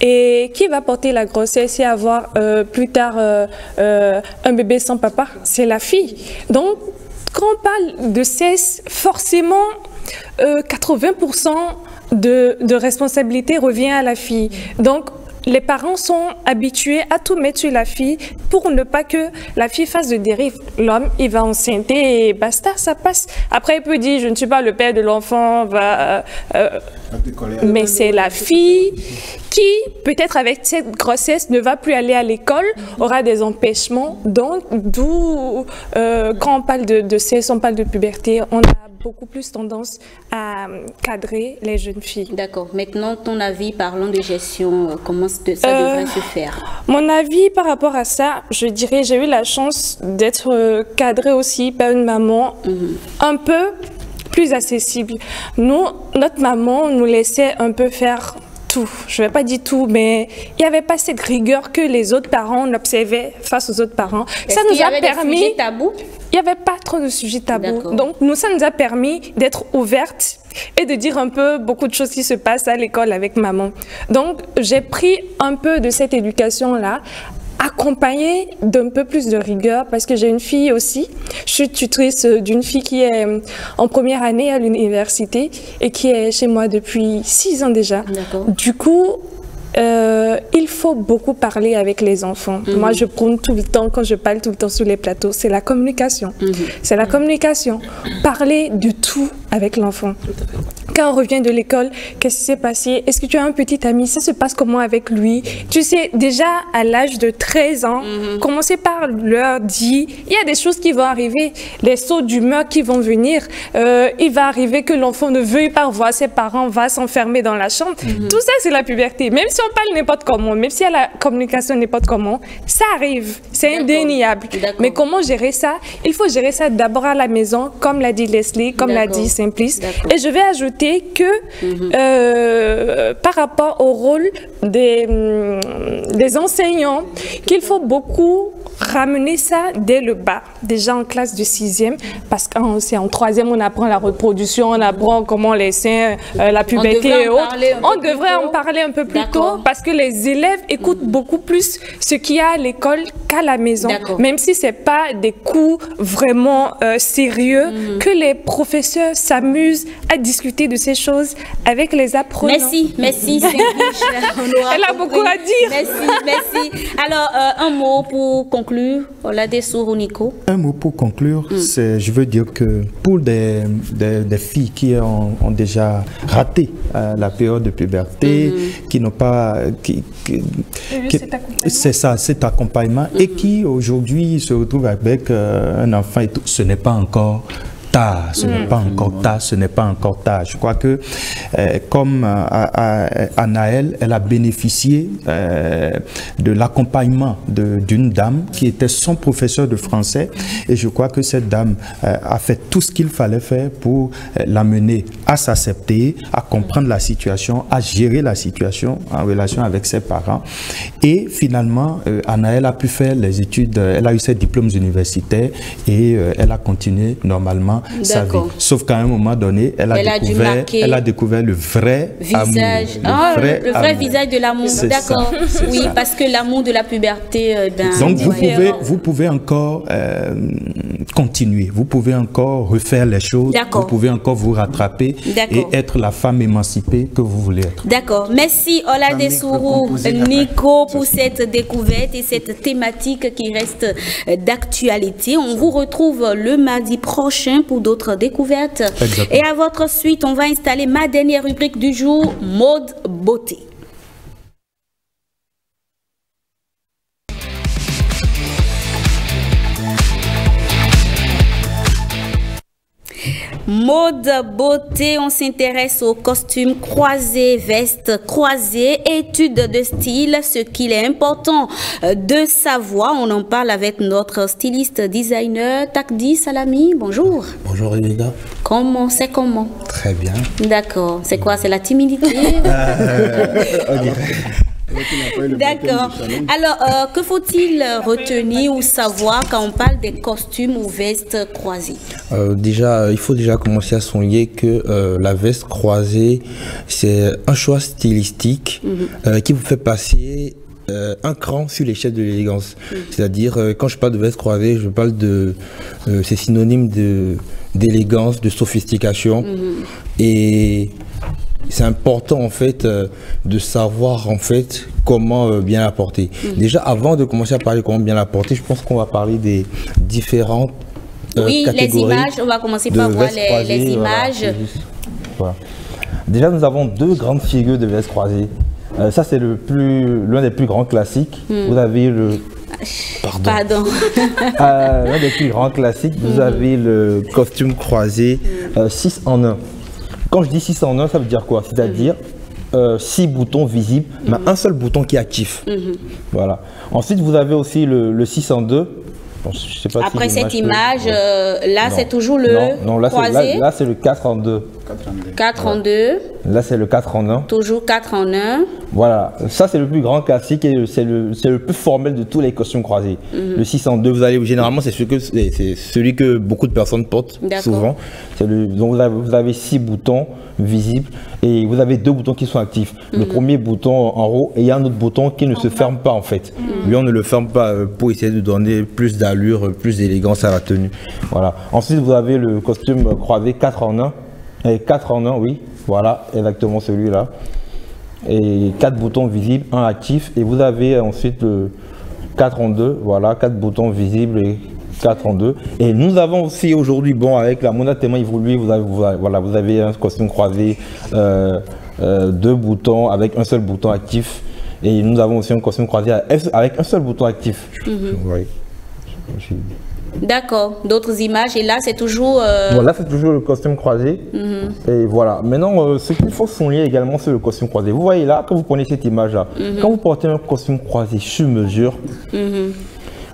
Et qui va porter la grossesse et avoir euh, plus tard euh, euh, un bébé sans papa? C'est la fille. Donc, quand on parle de cesse, forcément, euh, quatre-vingts pour cent de, de responsabilité revient à la fille. Donc, les parents sont habitués à tout mettre sur la fille pour ne pas que la fille fasse de dérive. L'homme, il va enceinte et basta, ça passe. Après, il peut dire, je ne suis pas le père de l'enfant, va... Euh, mais c'est la fille qui, peut-être avec cette grossesse, ne va plus aller à l'école, aura des empêchements. Donc, d'où, euh, quand on parle de, de sexe, on parle de puberté, on a beaucoup plus tendance à cadrer les jeunes filles. D'accord. Maintenant, ton avis, parlons de gestion, comment ça devrait euh, se faire? Mon avis par rapport à ça, je dirais, j'ai eu la chance d'être cadrée aussi par une maman mm-hmm. un peu plus accessible. Nous, notre maman nous laissait un peu faire tout. Je ne vais pas dire tout, mais il n'y avait pas cette rigueur que les autres parents observaient face aux autres parents. Ça nous a permis... Il n'y avait pas trop de sujets tabous. Donc, nous, ça nous a permis d'être ouvertes et de dire un peu beaucoup de choses qui se passent à l'école avec maman. Donc, j'ai pris un peu de cette éducation-là, accompagnée d'un peu plus de rigueur, parce que j'ai une fille aussi. Je suis tutrice d'une fille qui est en première année à l'université et qui est chez moi depuis six ans déjà. Du coup, Euh, il faut beaucoup parler avec les enfants. Mm-hmm. Moi, je prône tout le temps, quand je parle tout le temps sur les plateaux, c'est la communication. Mm-hmm. C'est la communication. Parler de tout avec l'enfant. Quand on revient de l'école, qu'est-ce qui s'est passé? Est-ce que tu as un petit ami? Ça se passe comment avec lui? Tu sais, déjà à l'âge de treize ans, mm-hmm. commencer par leur dire, il y a des choses qui vont arriver, des sauts d'humeur qui vont venir. Euh, il va arriver que l'enfant ne veuille pas voir ses parents, va s'enfermer dans la chambre. Mm-hmm. Tout ça, c'est la puberté. Même si on parle n'importe comment, même si il y a la communication n'importe comment, ça arrive, c'est indéniable. Mais comment gérer ça? Il faut gérer ça d'abord à la maison, comme l'a dit Leslie, comme l'a dit Simplice. Et je vais ajouter que mm-hmm. euh, par rapport au rôle des, des enseignants, qu'il faut beaucoup ramener ça dès le bas, déjà en classe de sixième, parce qu'en c'est en troisième, on apprend la reproduction, on apprend comment les seins, euh, la puberté et autres. On devrait en parler un peu plus tôt, parce que les élèves écoutent beaucoup plus ce qu'il y a à l'école qu'à la maison, même si c'est pas des cours vraiment euh, sérieux, mm-hmm. que les professeurs s'amusent à discuter de ces choses avec les apprenants. Merci, merci. Elle a beaucoup à dire. Merci, merci. Alors, euh, un mot pour conclure, Oladessour ou Nico? Un mot pour conclure, mm. c'est, je veux dire que pour des, des, des filles qui ont, ont déjà raté euh, la période de puberté, mm. qui n'ont pas... Qui, qui, qui, c'est ça, cet accompagnement, mm. et qui aujourd'hui se retrouvent avec euh, un enfant et tout, ce n'est pas encore... tard, ce mmh. n'est pas encore tard, ce n'est pas encore tard. Je crois que euh, comme euh, Anaëlle, elle a bénéficié euh, de l'accompagnement d'une dame qui était son professeur de français, et je crois que cette dame euh, a fait tout ce qu'il fallait faire pour euh, l'amener à s'accepter, à comprendre la situation, à gérer la situation en relation avec ses parents. Et finalement, euh, Anaëlle a pu faire les études, euh, elle a eu ses diplômes universitaires et euh, elle a continué normalement sa vie. Sauf qu'à un moment donné, elle a, elle, découvert, a elle a découvert le vrai visage. amour. Le oh, vrai, le vrai amour. visage de l'amour. D'accord. Oui, ça. Parce que l'amour de la puberté... Euh, ben, Donc vous pouvez, vous pouvez encore euh, continuer. Vous pouvez encore refaire les choses. Vous pouvez encore vous rattraper et être la femme émancipée que vous voulez être. D'accord. Merci Oladessour, Nico, pour cette découverte et cette thématique qui reste d'actualité. On vous retrouve le mardi prochain pour d'autres découvertes. Exactement. Et à votre suite, on va installer ma dernière rubrique du jour, mode beauté. Mode beauté, on s'intéresse aux costumes croisés, vestes croisées, études de style, ce qu'il est important de savoir. On en parle avec notre styliste designer Takdi Salami. Bonjour. Bonjour Elida. Comment c'est comment? Très bien. D'accord. C'est quoi? C'est la timidité? D'accord. Alors, euh, que faut-il retenir ou savoir quand on parle des costumes ou vestes croisées? euh, Déjà, il faut déjà commencer à souligner que euh, la veste croisée, c'est un choix stylistique mm-hmm. euh, qui vous fait passer euh, un cran sur l'échelle de l'élégance. Mm-hmm. C'est-à-dire, euh, quand je parle de veste croisée, je parle de... Euh, c'est synonyme de d'élégance, de sophistication. Mm-hmm. Et... c'est important en fait euh, de savoir en fait comment euh, bien la porter. Mmh. Déjà avant de commencer à parler comment bien la porter, je pense qu'on va parler des différentes euh, oui, catégories. Oui, les images, on va commencer par voir les, croisées, les images. Voilà, juste, voilà. Déjà nous avons deux grandes figures de vestes croisées. Euh, ça c'est le plus l'un des plus grands classiques. Mmh. Vous avez le Pardon. Pardon. euh, l'un des plus grands classiques, vous mmh. avez le costume croisé euh, six en un. Quand je dis six en un, ça veut dire quoi? C'est-à-dire mm-hmm. euh, six boutons visibles, mm-hmm. mais un seul bouton qui est actif. Mm-hmm. Voilà. Ensuite, vous avez aussi le, le six en deux. Bon, je sais pas Après si cette image, peut... euh, là, c'est toujours le non, non, là, croisé. Là, là c'est le quatre en deux. quatre en deux. Là, c'est le quatre en un. Toujours quatre en un. Voilà. Ça, c'est le plus grand classique et c'est le, le plus formel de tous les costumes croisés. Mm-hmm. Le six en deux, vous allez, généralement, c'est celui, celui que beaucoup de personnes portent souvent. Le, donc, vous avez, vous avez six boutons visibles et vous avez deux boutons qui sont actifs. Mm-hmm. Le premier bouton en haut et il y a un autre bouton qui ne se ferme pas, en fait. Mm-hmm. Lui, on ne le ferme pas pour essayer de donner plus d'allure, plus d'élégance à la tenue. Voilà. Ensuite, vous avez le costume croisé quatre en un. Et quatre en un, oui, voilà, exactement celui-là. Et quatre boutons visibles, un actif. Et vous avez ensuite le quatre en deux, voilà, quatre boutons visibles et quatre en deux. Et nous avons aussi aujourd'hui, bon, avec la monnaie tellement évoluée, vous avez, vous avez, voilà, vous avez un costume croisé, euh, euh, deux boutons avec un seul bouton actif. Et nous avons aussi un costume croisé avec un seul bouton actif. Mm-hmm. Oui. D'accord, d'autres images et là c'est toujours... Euh... Voilà, c'est toujours le costume croisé. Mm-hmm. Et voilà, maintenant euh, ce qu'il faut souligner également c'est le costume croisé. Vous voyez là, quand vous prenez cette image là, mm-hmm. quand vous portez un costume croisé sur mesure, mm-hmm.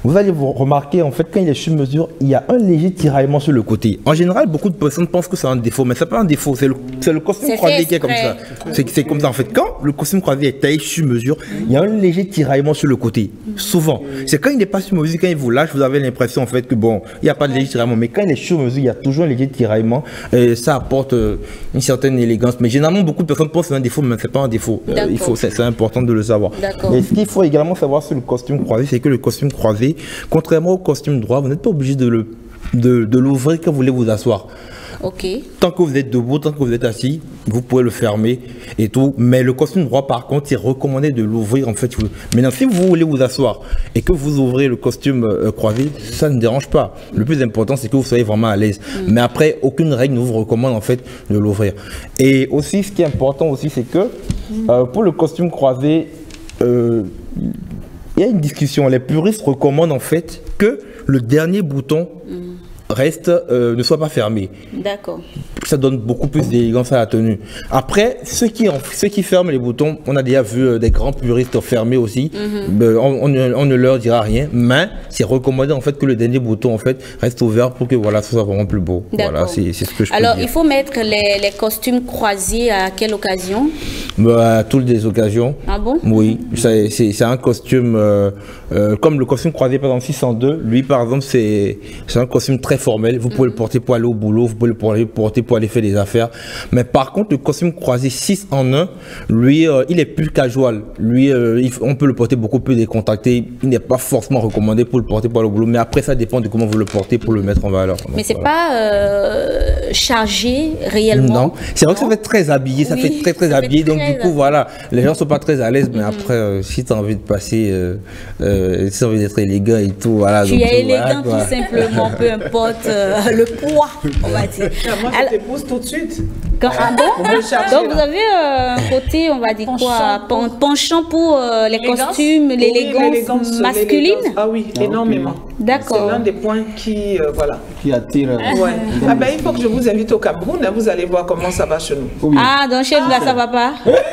vous allez vous remarquer, en fait, quand il est sur mesure, il y a un léger tiraillement sur le côté. En général, beaucoup de personnes pensent que c'est un défaut, mais c'est pas un défaut, c'est le, le costume croisé qui est comme ça. C'est comme ça, en fait. Quand le costume croisé est taillé sur mesure, il y a un léger tiraillement sur le côté. Souvent. C'est quand il n'est pas sur mesure, quand il vous lâche, vous avez l'impression, en fait, que bon, il n'y a pas de léger tiraillement. Mais quand il est sur mesure, il y a toujours un léger tiraillement. Et ça apporte euh, une certaine élégance. Mais généralement, beaucoup de personnes pensent que c'est un défaut, mais c'est pas un défaut. Euh, il faut, c'est important de le savoir. Et ce qu'il faut également savoir sur le costume croisé, c'est que le costume croisé, contrairement au costume droit, vous n'êtes pas obligé de le de, de l'ouvrir quand vous voulez vous asseoir. Ok. Tant que vous êtes debout, tant que vous êtes assis, vous pouvez le fermer et tout. Mais le costume droit, par contre, il est recommandé de l'ouvrir en fait. Maintenant, si vous voulez vous asseoir et que vous ouvrez le costume euh, croisé, ça ne dérange pas. Le plus important, c'est que vous soyez vraiment à l'aise. Mm. Mais après, aucune règle ne vous recommande en fait de l'ouvrir. Et aussi, ce qui est important aussi, c'est que euh, pour le costume croisé, euh, il y a une discussion. Les puristes recommandent en fait que le dernier bouton mm. reste, euh, ne soit pas fermé. D'accord. Ça donne beaucoup plus d'élégance à la tenue. Après, ceux qui, ont, ceux qui ferment les boutons, on a déjà vu euh, des grands puristes fermer aussi. Mm-hmm. euh, on, on, on ne leur dira rien, mais c'est recommandé en fait que le dernier bouton en fait reste ouvert pour que voilà, ce soit vraiment plus beau. Voilà, c'est ce que je Alors, peux dire. il faut mettre les, les costumes croisés à quelle occasion? Bah, à toutes les occasions. Ah bon? Oui, c'est un costume euh, euh, comme le costume croisé par exemple six cent deux. Lui par exemple c'est un costume très formel. Vous pouvez mm-hmm. le porter pour aller au boulot, vous pouvez le porter pour aller faire des affaires. Mais par contre, le costume croisé six en un, lui, euh, il est plus casual. Lui, euh, il, on peut le porter beaucoup plus décontracté. Il n'est pas forcément recommandé pour le porter pour aller au boulot. Mais après, ça dépend de comment vous le portez pour le mettre en valeur. Donc, mais c'est voilà. pas euh, chargé réellement. Non, c'est vrai que ça fait très habillé. Ça oui, fait très très habillé. Donc très du coup, voilà, les gens sont pas très à l'aise. Mais mm-hmm. après, euh, si tu as envie de passer, euh, euh, si tu as envie d'être élégant et tout, voilà. Tu donc, es élégant voilà, tout simplement, peu importe euh, le poids, on va dire. Moi, je t'épouse tout de suite. Quand, ah bon? Donc vous avez euh, un côté, on va dire quoi, penchant pour euh, les costumes, l'élégance oui, masculine? Ah oui, énormément. D'accord. C'est l'un des points qui, euh, voilà. Qui attire. Euh, ouais. Ah ben il faut que je vous invite au Cameroun, hein, vous allez voir comment ça va chez nous. Oui. Ah, donc chez nous là, ça va pas?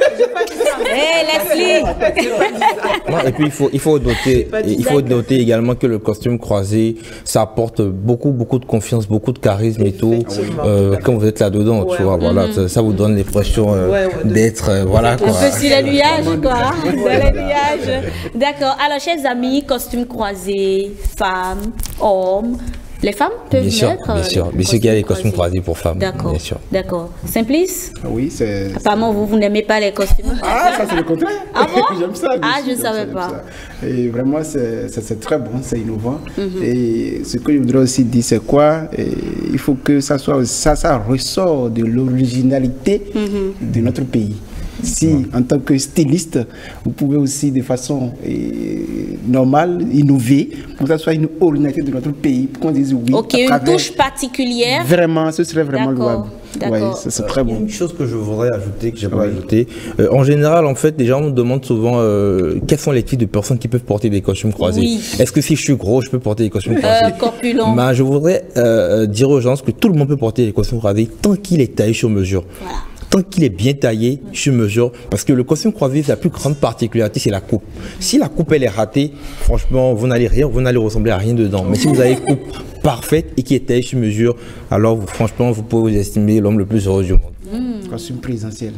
Hé, Leslie! Et puis il faut, il faut noter, il faut noter également que le costume croisé, ça apporte beaucoup, beaucoup de confiance, beaucoup de charisme et tout. Euh, quand vous êtes là-dedans, ouais. tu vois, voilà, mm-hmm. ça, ça vous donne l'impression euh, ouais, ouais, d'être, euh, voilà quoi. Un peu sur le nuage, quoi. Dans le nuage. D'accord. Alors, chers amis, costume croisé, femmes, hommes. Les femmes peuvent bien sûr, mettre bien sûr, bien sûr qu'il y a les costumes croisés pour femmes. D'accord, bien sûr. D'accord. Simplice? Oui, c'est... Apparemment, vous, vous n'aimez pas les costumes. Ah, ça c'est le contraire. Ah bon? J'aime ça. Ah, je ne savais pas. Ça. Et vraiment, c'est très bon, c'est innovant. Mm-hmm. Et ce que je voudrais aussi dire, c'est quoi? Et il faut que ça soit, ça, ça ressort de l'originalité mm-hmm. de notre pays. Si, en tant que styliste, vous pouvez aussi de façon eh, normale innover pour que ça soit une originalité de notre pays, pour qu'on dise oui. Ok, une touche particulière. Vraiment, ce serait vraiment louable. Ouais, c'est très bon. Une chose que je voudrais ajouter, que j'ai pas ouais. ajouté, euh, en général, en fait, les gens me demandent souvent euh, quels sont les types de personnes qui peuvent porter des costumes croisés. Oui. Est-ce que si je suis gros, je peux porter des costumes croisés? euh, Corpulent. Ben, je voudrais euh, dire aux gens que tout le monde peut porter des costumes croisés tant qu'il est taillé sur mesure. Voilà. Tant qu'il est bien taillé sur mesure, parce que le costume croisé, la plus grande particularité, c'est la coupe. Si la coupe elle est ratée, franchement, vous n'allez rien, vous n'allez ressembler à rien dedans. Mais si vous avez une coupe parfaite et qui est taillée sur mesure, alors vous, franchement, vous pouvez vous estimer l'homme le plus heureux du monde. Mmh. Costume présidentiel.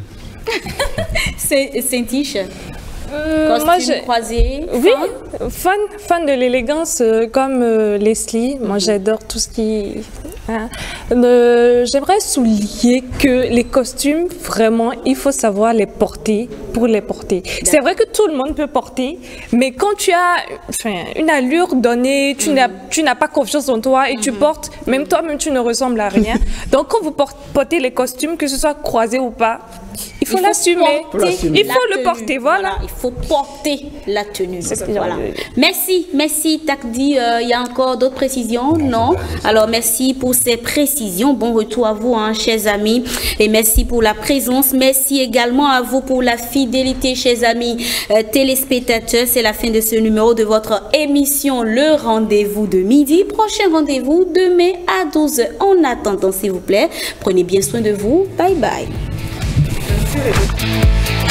C'est Saint-Tiche. Euh, moi, je... croisé, oui, fan, fan de l'élégance euh, comme euh, Leslie. Moi, j'adore tout ce qui. Hein. Euh, J'aimerais souligner que les costumes, vraiment, il faut savoir les porter pour les porter. C'est vrai que tout le monde peut porter, mais quand tu as enfin, une allure donnée, tu n'as tu n'as pas confiance en toi et mm-hmm. tu portes, même toi-même, tu ne ressembles à rien. Donc, quand vous portez les costumes, que ce soit croisé ou pas, il faut l'assumer. Il faut le porter, voilà. voilà. Il faut porter la tenue. Voilà. Merci, merci Takdi. Euh, il y a encore d'autres précisions? Non. Alors merci pour ces précisions. Bon retour à vous, hein, chers amis. Et merci pour la présence. Merci également à vous pour la fidélité, chers amis euh, téléspectateurs. C'est la fin de ce numéro de votre émission Le Rendez-vous de midi. Prochain rendez-vous demain à douze heures. En attendant, s'il vous plaît, prenez bien soin de vous. Bye bye. Merci.